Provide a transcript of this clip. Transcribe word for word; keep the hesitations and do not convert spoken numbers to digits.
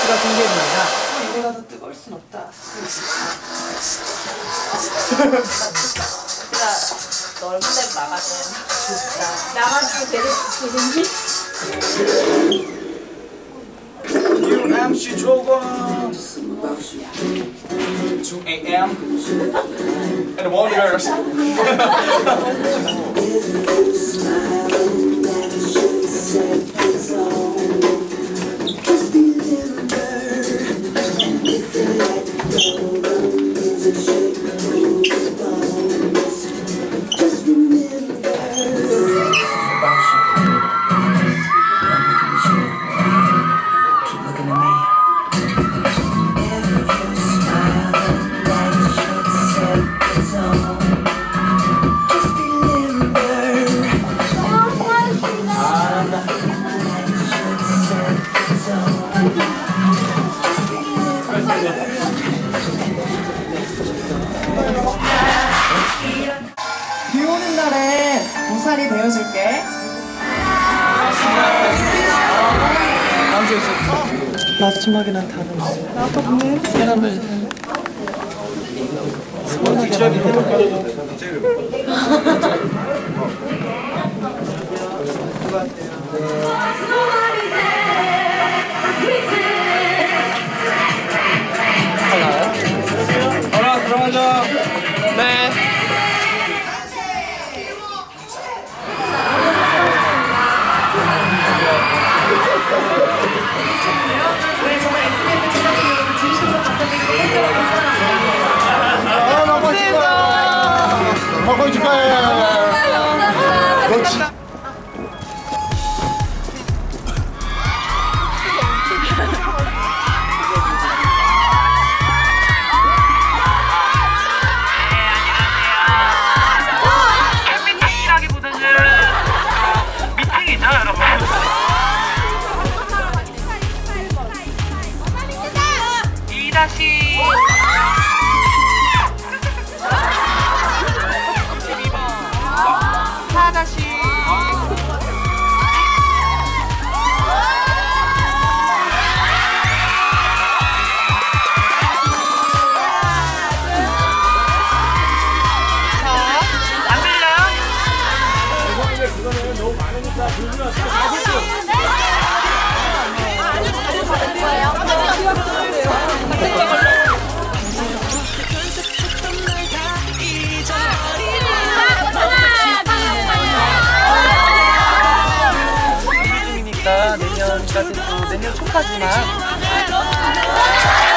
가스가 생깁니다. 이래가 더 뜨거울 순 없다. 제가 넓은 데로 나가면 나가지고 되게 되는지 New 엠씨 조건 two A M and the Wonders. 비 오는 날에 우산이 되어줄게. 마지막에는 다른 나도 없네. 사람을 하나 들어가자. 네. 먹고 축하해. 그렇지. 팬미팅이라기보다는 미팅이죠, 여러분. 이 다시 사 다시 안 들려요? 그거는 너무 많으니까 불면 중이니까 내년까지 또 내년 초까지만.